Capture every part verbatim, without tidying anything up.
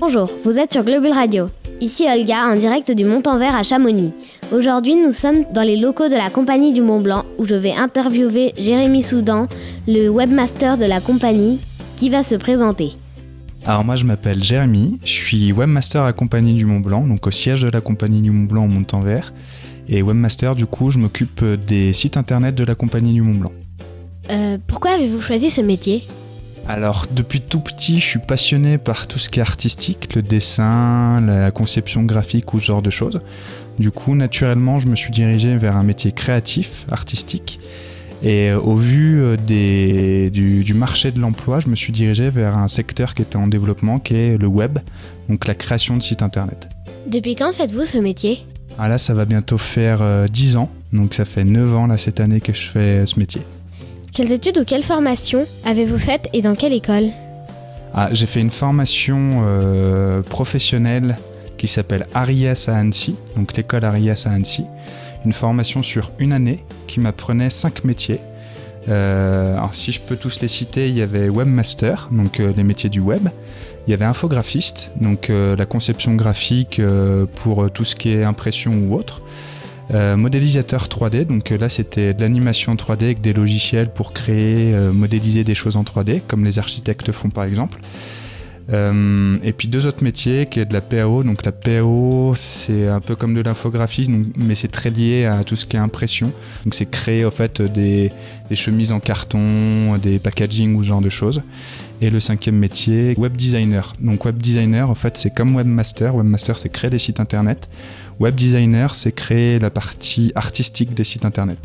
Bonjour, vous êtes sur Globule Radio. Ici Olga, en direct du Montanvert à Chamonix. Aujourd'hui, nous sommes dans les locaux de la Compagnie du Mont-Blanc où je vais interviewer Jérémy Soudan, le webmaster de la compagnie, qui va se présenter. Alors moi je m'appelle Jérémy, je suis webmaster à la Compagnie du Mont-Blanc, donc au siège de la Compagnie du Mont-Blanc au Montanvert. Et webmaster, du coup, je m'occupe des sites internet de la Compagnie du Mont-Blanc. Euh, pourquoi avez-vous choisi ce métier ? Alors, depuis tout petit, je suis passionné par tout ce qui est artistique, le dessin, la conception graphique ou ce genre de choses. Du coup, naturellement, je me suis dirigé vers un métier créatif, artistique. Et au vu des, du, du marché de l'emploi, je me suis dirigé vers un secteur qui était en développement, qui est le web, donc la création de sites internet. Depuis quand faites-vous ce métier ? Ah là, ça va bientôt faire euh, dix ans, donc ça fait neuf ans là, cette année que je fais ce métier. Quelles études ou quelles formations avez-vous faites et dans quelle école ? Ah, j'ai fait une formation euh, professionnelle qui s'appelle Ariès à Annecy, donc l'école Ariès à Annecy. Une formation sur une année qui m'apprenait cinq métiers. Euh, alors si je peux tous les citer, il y avait webmaster, donc euh, les métiers du web. Il y avait infographiste, donc euh, la conception graphique euh, pour euh, tout ce qui est impression ou autre. Euh, modélisateur trois D, donc euh, là c'était de l'animation trois D avec des logiciels pour créer, euh, modéliser des choses en trois D, comme les architectes font par exemple. Euh, et puis deux autres métiers qui est de la P A O, donc la P A O c'est un peu comme de l'infographie, donc, mais c'est très lié à tout ce qui est impression. Donc c'est créer en fait des, des chemises en carton, des packaging ou ce genre de choses. Et le cinquième métier, web designer. Donc web designer, en fait, c'est comme webmaster. Webmaster, c'est créer des sites internet. Web designer, c'est créer la partie artistique des sites internet.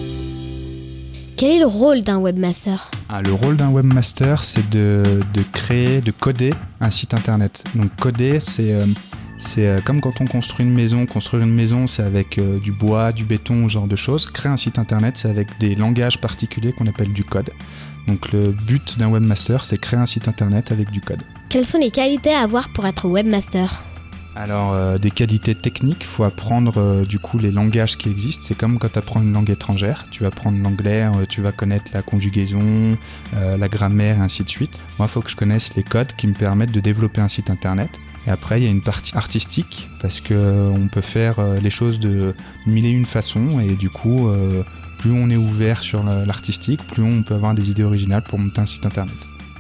Quel est le rôle d'un webmaster ? Ah, le rôle d'un webmaster, c'est de, de créer, de coder un site internet. Donc coder, c'est, euh, c'est euh, comme quand on construit une maison. Construire une maison, c'est avec euh, du bois, du béton, ce genre de choses. Créer un site internet, c'est avec des langages particuliers qu'on appelle du code. Donc le but d'un webmaster, c'est créer un site internet avec du code. Quelles sont les qualités à avoir pour être webmaster ? Alors euh, des qualités techniques, il faut apprendre euh, du coup les langages qui existent. C'est comme quand tu apprends une langue étrangère, tu vas apprendre l'anglais, euh, tu vas connaître la conjugaison, euh, la grammaire et ainsi de suite. Moi, il faut que je connaisse les codes qui me permettent de développer un site internet. Et après, il y a une partie artistique parce qu'on euh, peut faire euh, les choses de mille et une façons et du coup... Euh, plus on est ouvert sur l'artistique, plus on peut avoir des idées originales pour monter un site internet.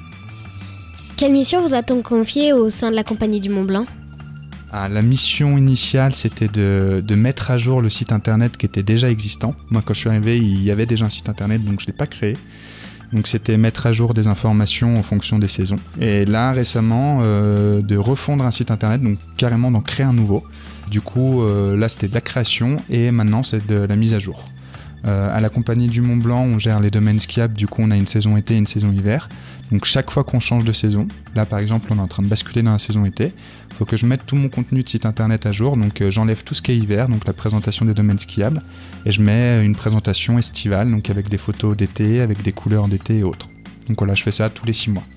Quelle mission vous a-t-on confiée au sein de la Compagnie du Mont-Blanc ? Ah, la mission initiale, c'était de, de mettre à jour le site internet qui était déjà existant. Moi, quand je suis arrivé, il y avait déjà un site internet, donc je ne l'ai pas créé. Donc c'était mettre à jour des informations en fonction des saisons. Et là, récemment, euh, de refondre un site internet, donc carrément d'en créer un nouveau. Du coup, euh, là, c'était de la création et maintenant, c'est de la mise à jour. Euh, à la Compagnie du Mont-Blanc, on gère les domaines skiables, du coup on a une saison été et une saison hiver. Donc chaque fois qu'on change de saison, là par exemple on est en train de basculer dans la saison été, il faut que je mette tout mon contenu de site internet à jour, donc euh, j'enlève tout ce qui est hiver, donc la présentation des domaines skiables, et je mets une présentation estivale, donc avec des photos d'été, avec des couleurs d'été et autres. Donc voilà, je fais ça tous les six mois.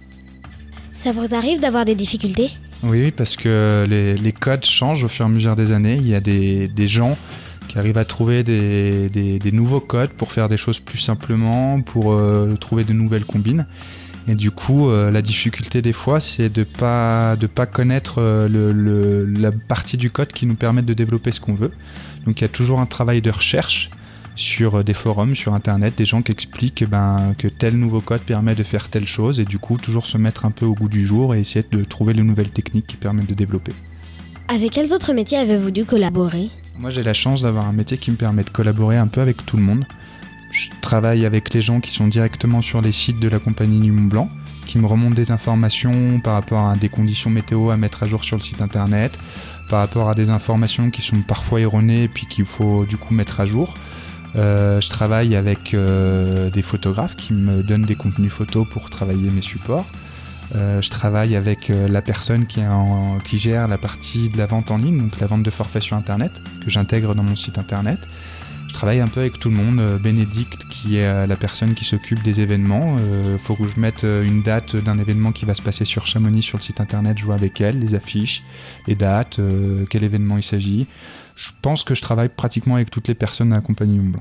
Ça vous arrive d'avoir des difficultés ? Oui, parce que les, les codes changent au fur et à mesure des années, il y a des, des gens... qui arrivent à trouver des, des, des nouveaux codes pour faire des choses plus simplement, pour euh, trouver de nouvelles combines. Et du coup, euh, la difficulté des fois, c'est de ne pas, de pas connaître euh, le, le, la partie du code qui nous permet de développer ce qu'on veut. Donc il y a toujours un travail de recherche sur des forums, sur Internet, des gens qui expliquent ben, que tel nouveau code permet de faire telle chose et du coup, toujours se mettre un peu au goût du jour et essayer de trouver les nouvelles techniques qui permettent de développer. Avec quels autres métiers avez-vous dû collaborer ? Moi, j'ai la chance d'avoir un métier qui me permet de collaborer un peu avec tout le monde. Je travaille avec les gens qui sont directement sur les sites de la Compagnie du Mont-Blanc, qui me remontent des informations par rapport à des conditions météo à mettre à jour sur le site internet, par rapport à des informations qui sont parfois erronées et puis qu'il faut du coup mettre à jour. Euh, je travaille avec euh, des photographes qui me donnent des contenus photos pour travailler mes supports. Euh, je travaille avec euh, la personne qui, est en, qui gère la partie de la vente en ligne, donc la vente de forfait sur internet, que j'intègre dans mon site internet. Je travaille un peu avec tout le monde. Euh, Bénédicte, qui est euh, la personne qui s'occupe des événements. Il euh, faut que je mette euh, une date d'un événement qui va se passer sur Chamonix sur le site internet. Je vois avec elle les affiches, les dates, euh, quel événement il s'agit. Je pense que je travaille pratiquement avec toutes les personnes de la Compagnie du Mont-Blanc.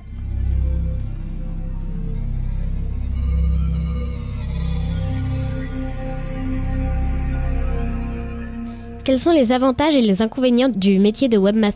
Quels sont les avantages et les inconvénients du métier de webmaster ?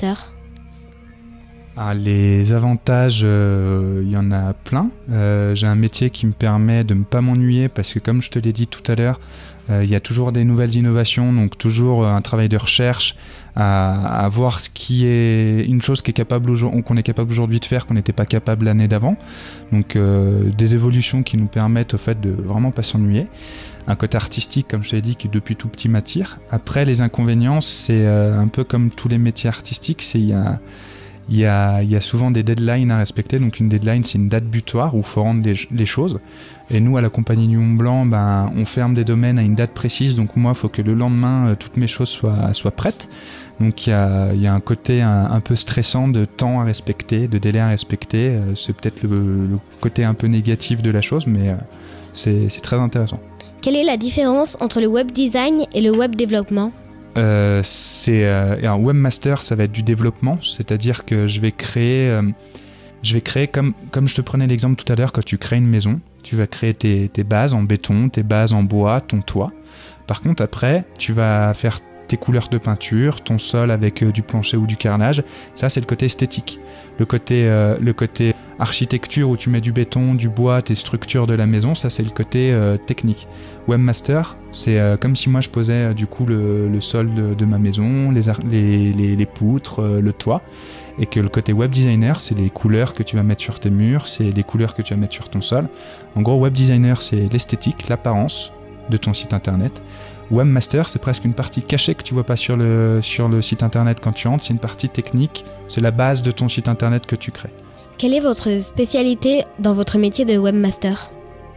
Ah, les avantages, il euh, y en a plein. Euh, j'ai un métier qui me permet de ne pas m'ennuyer parce que comme je te l'ai dit tout à l'heure, il euh, y a toujours des nouvelles innovations, donc toujours un travail de recherche à, à voir ce qui est une chose qui est capable qu'on est capable aujourd'hui de faire qu'on n'était pas capable l'année d'avant. Donc euh, des évolutions qui nous permettent au fait de vraiment pas s'ennuyer. Un côté artistique, comme je t'ai dit, qui depuis tout petit m'attire. Après, les inconvénients, c'est euh, un peu comme tous les métiers artistiques, c'est il y a Il y, a, il y a souvent des deadlines à respecter. Donc une deadline, c'est une date butoir où il faut rendre les, les choses. Et nous, à la Compagnie du Mont Blanc, ben, on ferme des domaines à une date précise. Donc moi, il faut que le lendemain, euh, toutes mes choses soient, soient prêtes. Donc il y a, il y a un côté un, un peu stressant de temps à respecter, de délai à respecter. Euh, c'est peut-être le, le côté un peu négatif de la chose, mais euh, c'est, c'est très intéressant. Quelle est la différence entre le web design et le web développement ? Euh, c'est euh, un webmaster, ça va être du développement, c'est-à-dire que je vais créer, euh, je vais créer comme, comme je te prenais l'exemple tout à l'heure, quand tu crées une maison, tu vas créer tes, tes bases en béton, tes bases en bois, ton toit. Par contre, après, tu vas faire tes couleurs de peinture, ton sol avec euh, du plancher ou du carrelage. Ça, c'est le côté esthétique. Le côté, euh, le côté architecture où tu mets du béton, du bois, tes structures de la maison, ça, c'est le côté euh, technique. Webmaster, c'est euh, comme si moi je posais euh, du coup le, le sol de, de ma maison, les, les, les, les poutres, euh, le toit, et que le côté web designer, c'est les couleurs que tu vas mettre sur tes murs, c'est les couleurs que tu vas mettre sur ton sol. En gros, web designer, c'est l'esthétique, l'apparence de ton site internet. Webmaster, c'est presque une partie cachée que tu vois pas sur le, sur le site internet quand tu entres, c'est une partie technique, c'est la base de ton site internet que tu crées. Quelle est votre spécialité dans votre métier de webmaster ?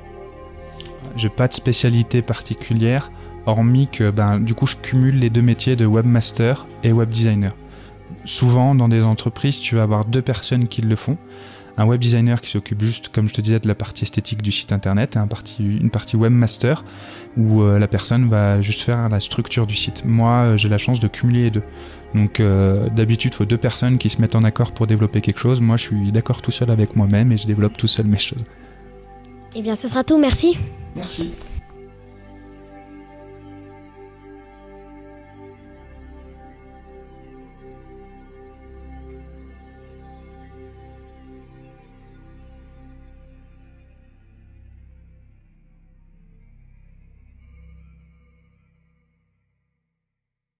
J'ai pas de spécialité particulière, hormis que ben, du coup je cumule les deux métiers de webmaster et web designer. Souvent dans des entreprises, tu vas avoir deux personnes qui le font. Un web designer qui s'occupe juste, comme je te disais, de la partie esthétique du site internet et un partie, une partie webmaster où euh, la personne va juste faire la structure du site. Moi, euh, j'ai la chance de cumuler les deux. Donc euh, d'habitude, il faut deux personnes qui se mettent en accord pour développer quelque chose. Moi, je suis d'accord tout seul avec moi-même et je développe tout seul mes choses. Eh bien, ce sera tout. Merci. Merci.